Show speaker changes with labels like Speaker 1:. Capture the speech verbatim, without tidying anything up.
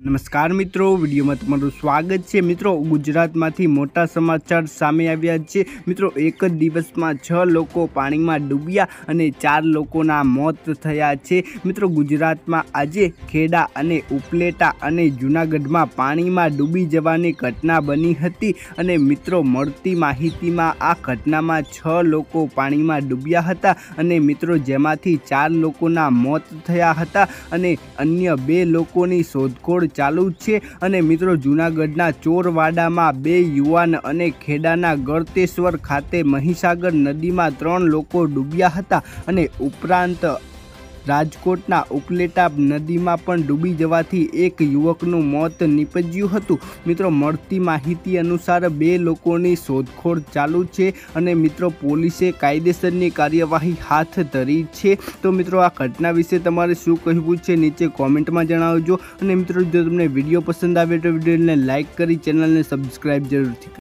Speaker 1: नमस्कार मित्रों, विडियो में तमारुं स्वागत है। मित्रों, गुजरात में मोटा समाचार सामे आव्या छे। मित्रों, एक ज दिवस में छ लोग पानी में डूब्या और चार लोगोना मौत थया छे। मित्रों, गुजरात में आज खेड़ा अने उपलेटा अने जूनागढ़ में पानी में डूबी जवानी घटना बनी हती। अने मित्रों, मळती माहिती में आ घटना में छ लोग पानी में डूब्या हता अने मित्रों जेमांथी चार लोगोना मौत थया हता अने अन्य बे लोगोनी शोधखोळ चालू छे। अने मित्रों, जूनागढ़ना चोरवाड़ा में बे युवान अने खेडाना गळतेश्वर खाते महिसागर नदी में त्रण लोग डूब्या हता अने उपरांत राजकोटना उपलेटा नदी में पण डूबी जवाथी एक युवकनुं मौत निपज्युं हतुं। मित्रों, मळती माहिती अनुसार बे लोकोनी शोधखोळ चालू छे अने मित्रों पोलीसे कायदेसरनी कार्यवाही हाथ धरी छे। तो मित्रों, आ घटना विषे तमारे शुं कहेवुं छे नीचे कॉमेंट में जणावजो। अने मित्रों, जो तमने विडियो पसंद आवे तो विडियोने लाइक करी चेनलने सब्सक्राइब जरूरथी।